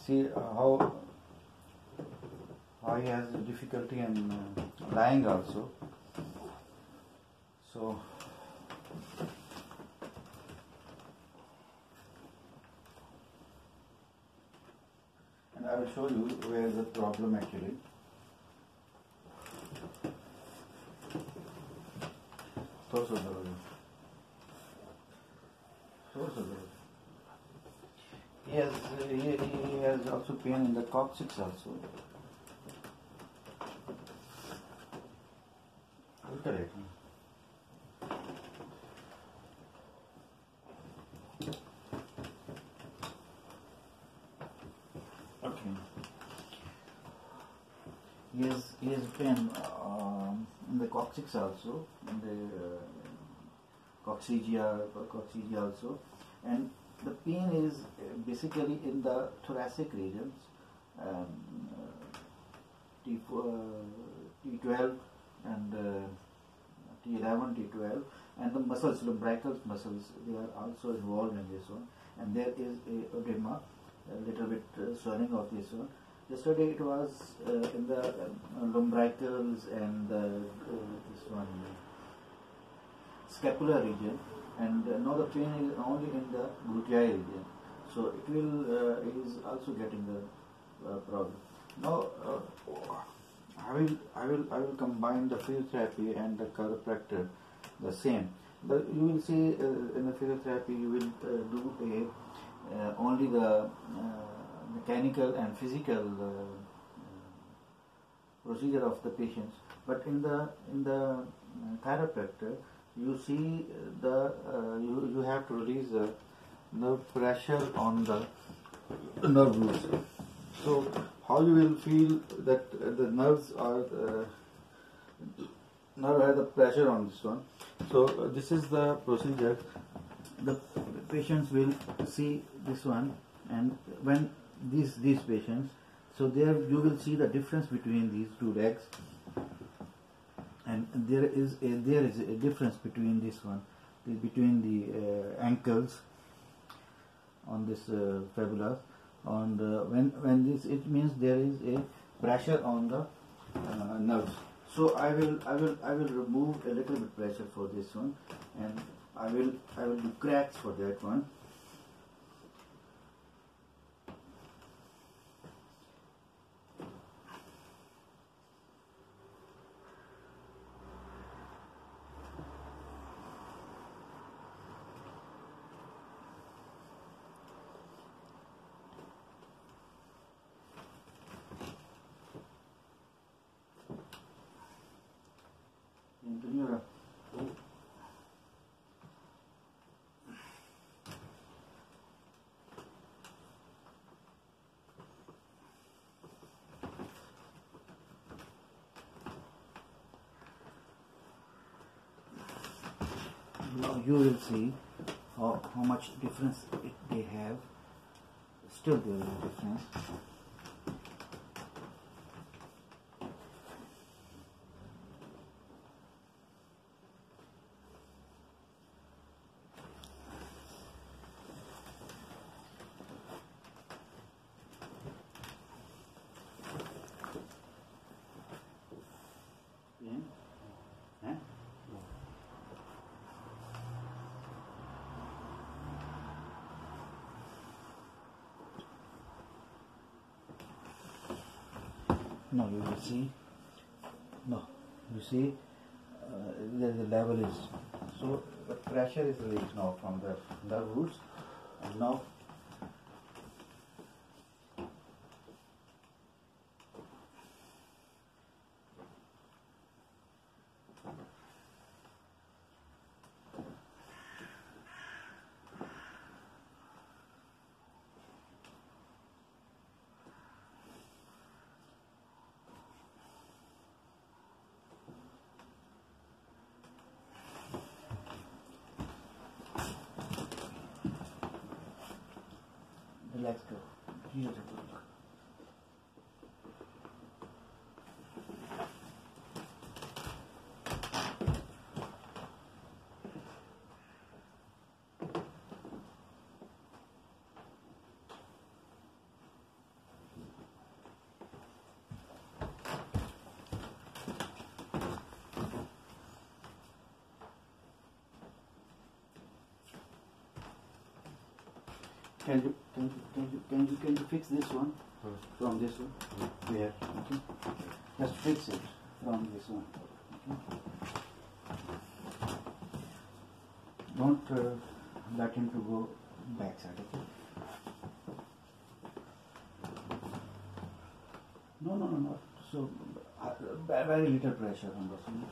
see how he has difficulty in lying also. So and I will show you where the problem actually. He has also pain in the coccyx also. Look at it. Okay. He has pain in the coccyx also, in the coccygia also, and the pain is basically in the thoracic regions, T12 and T11, T12, and the muscles, lumbrical muscles, they are also involved in this one, and there is a edema, a little bit swelling of this one. Yesterday it was in the lumbricals and this one scapular region, and now the pain is only in the gluteal region. So it will is also getting the problem. Now I will combine the physiotherapy and the chiropractor the same. But you will see in the physiotherapy you will do only the mechanical and physical procedure of the patients, but in the chiropractor you see you have to release the nerve pressure on the nerve roots. So how you will feel that the nerves are nerve has the pressure on this one. So this is the procedure. The patients will see this one, and when these patients, so there you will see the difference between these two legs, and there is a difference between this one, between the ankles on this fibula, and when this, it means there is a pressure on the nerves. So I will remove a little bit pressure for this one, and I will do cracks for that one. Now you will see how much difference they have. Still there is a difference. Now you will see, you see the level is, so the pressure is released now from the roots, and now let's go. Beautiful. can you fix this one from this one? Here, okay. Just fix it from this one. Okay. Don't let him to go backside. Okay. No. So very little pressure on this one.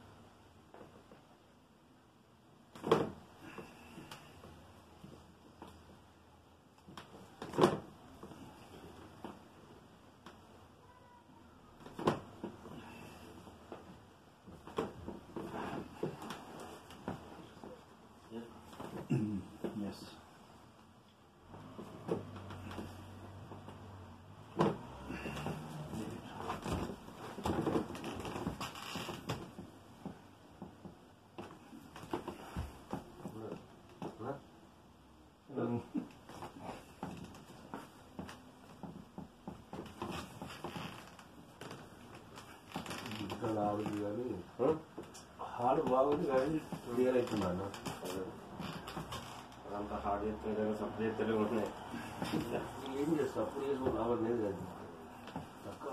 Yes. Hard బాగుంది కానీ clear అవుతున్నాను అంత hard చేస్తే supply చేస్తేనే ఉంటున్నాయి ఏం చేస్తా అప్పుడు చేసుకుని అవన్నీ లేదు తక్కువ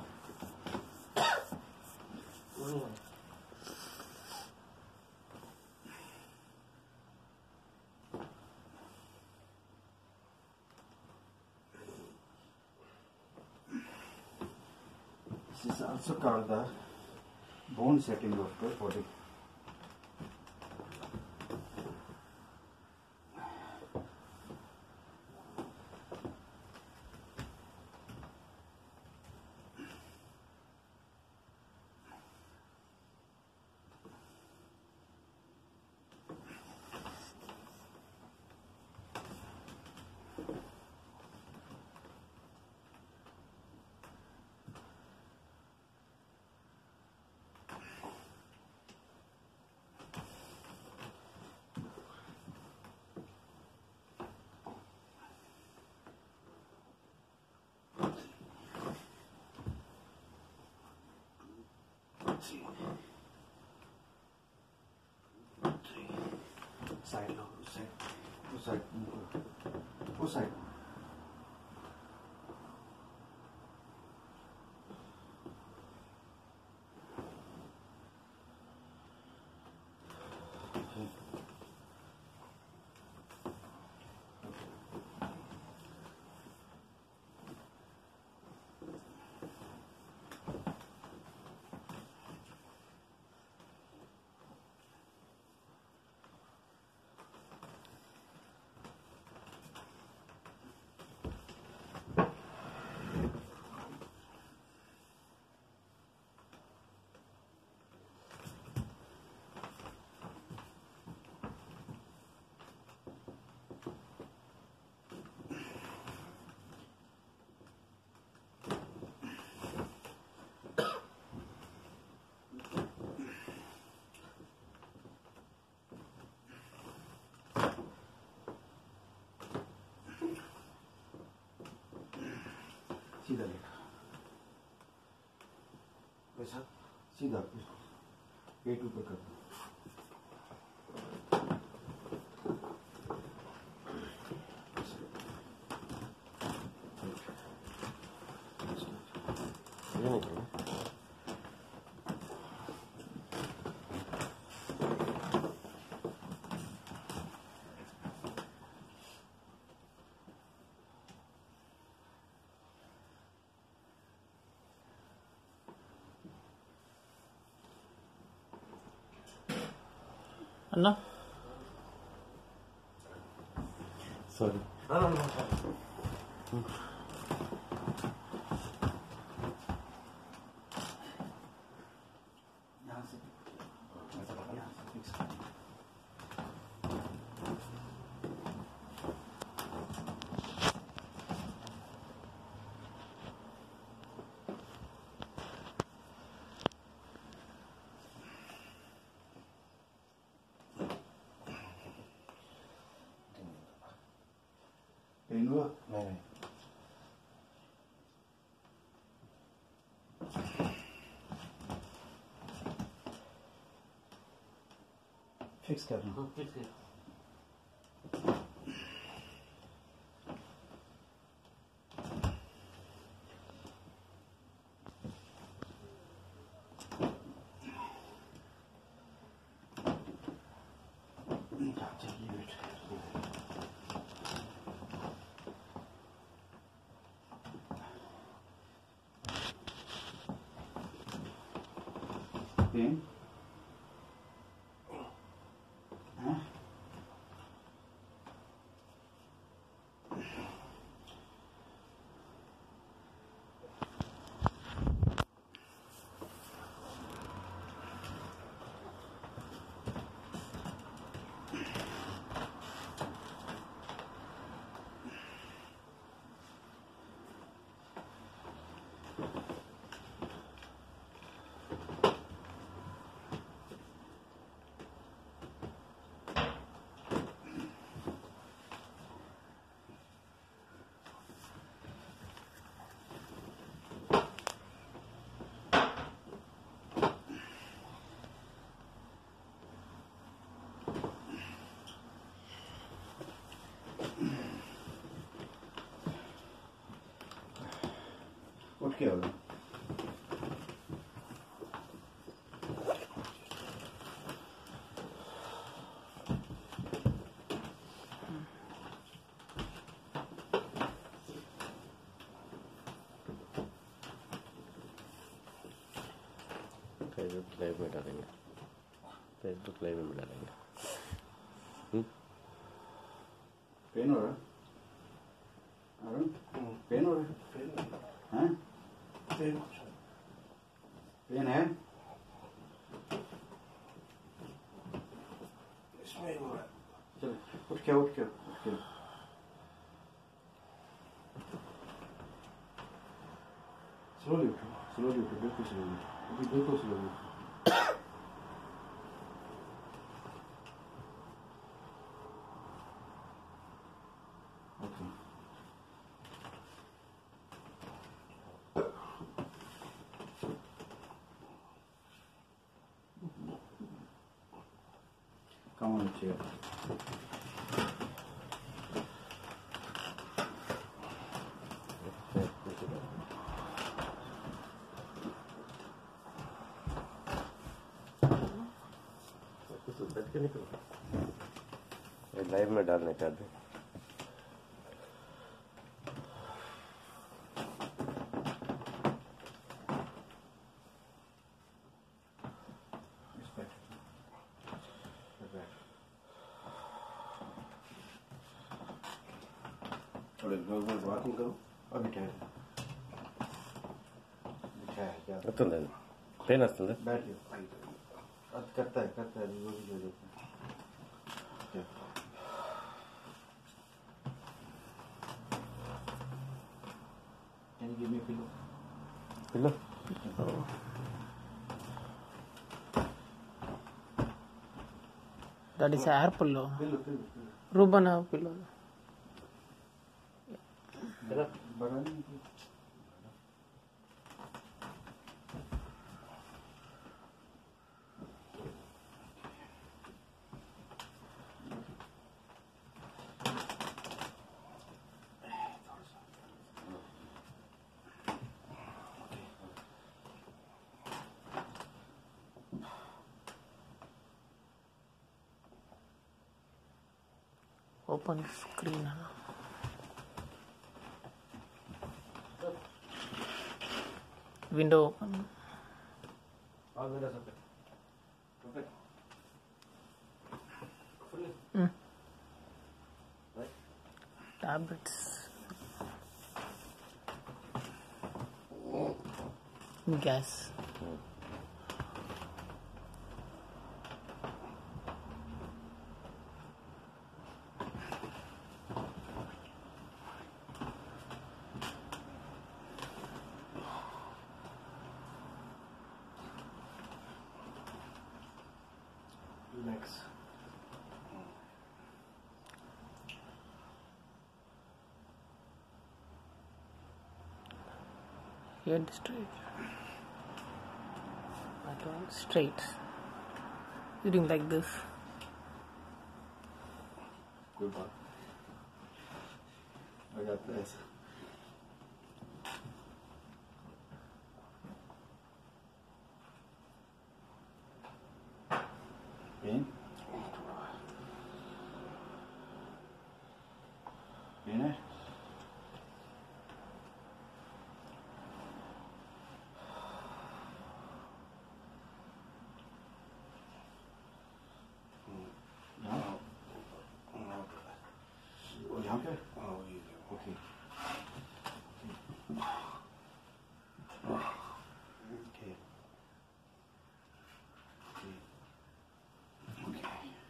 This is also called the bone setting of the body. Side, side. सीधा लेट ऐसा सीधा पेट ऊपर कर दो अन्ना सॉरी यहाँ से ऐसा पकड़ यहाँ से फिक्स कर पेन हुआ नहीं फिक्स करना Just leave it. Pain? Huh? उठ के आओ फेसबुक लाइव में डालेंगे, फेसबुक लाइव में डालेंगे। पेन हो रहा है अरुण? पेन हो रहा है? पेन है? इसमें हो रहा है। चलो उठ के उठ के उठ के स्लोली उठो बिल्कुल स्लोली, अभी बिल्कुल slowly. Okay come on chair. Live में डालने का दे। थोड़े लोग वॉकिंग करो अभी ठहर तो ले पेन वस्तुंदा बैठ जाओ करता है वो भी जो देता है। Can you give me a pillow? pillow That is air pillow. Pillow. Rubana pillow. बड़ा नहीं Open screen. Window open. all the rest of it. Perfect. Fully. Right. Tablets. Gas. Relax. Head straight. That one straight. Sitting like this. Good one. I got this. Pain? Okay. Okay. Okay.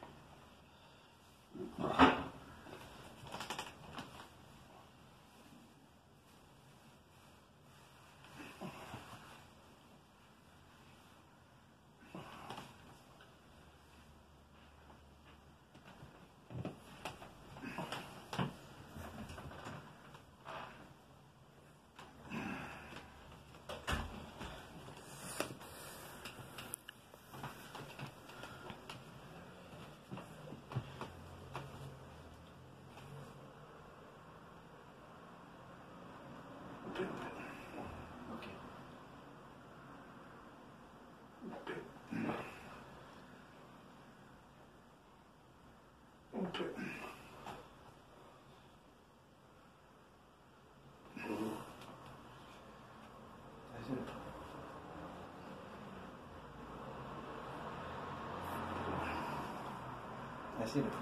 ऐसे रखो।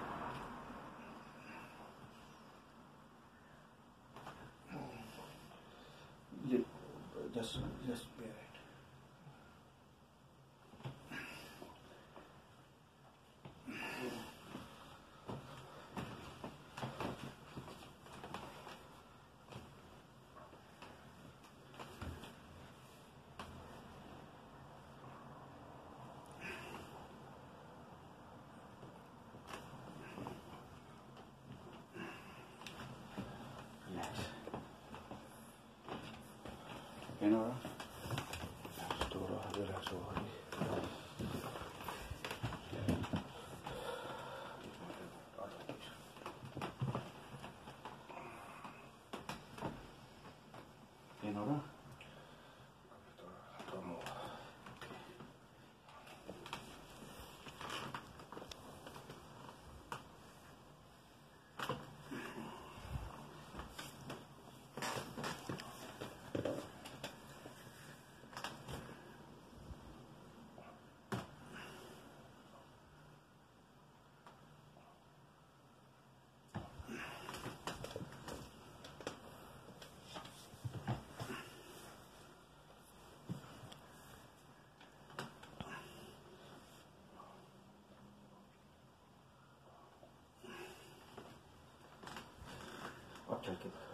ये just bear it. You know, relax over here. You know, अच्छा ठीक है।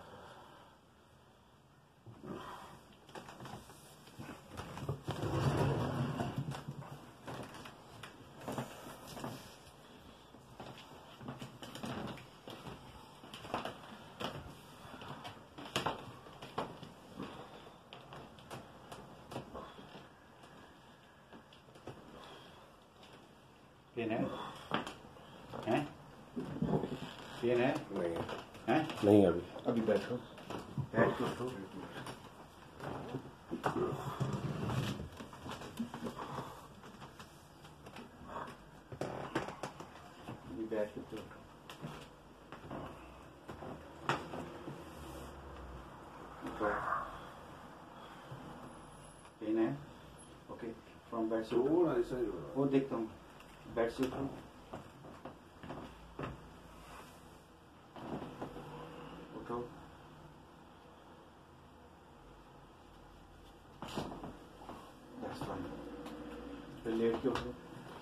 Pen है? हैं? Pen है? नहीं हैं? नहीं अभी अभी बैठो, बैठ के उठो। अभी बैठ के उठो। उठो। पेन है? ओके, फ्रॉम बेड से थोड़ा ऐसा ही हो रहा है। वो देखता हूँ। बेड से उठो। उठो। That's fine. फिर लेट के उठो।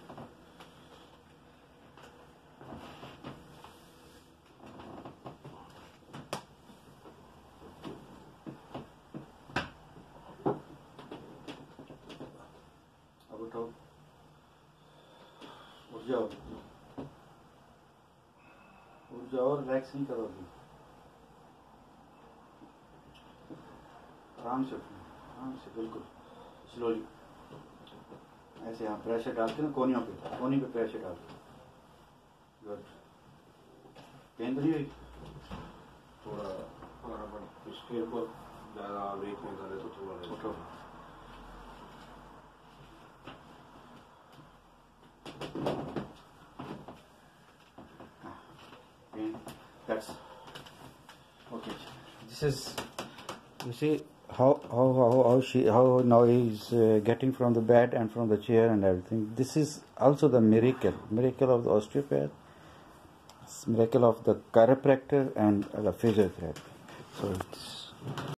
अब उठो। उठ जाओ। उठ जाओ, रिलैक्स नहीं करो अभी। आराम से उठो, आराम से, बिल्कुल स्लोली। ऐसे यहाँ प्रेशर डालते हैं ना, कोनी पे प्रेशर डालते हैं। गुड। पेन तो नहीं हुई? थोड़ा बराबर इसके ऊपर ज़्यादा वेट नहीं करे तो थोड़ा rest उठो। करो। Pain. That's okay. This is, you see how now he is getting from the bed and from the chair and everything. This is also the miracle of the osteopath, miracle of the chiropractor and the physiotherapy. So it's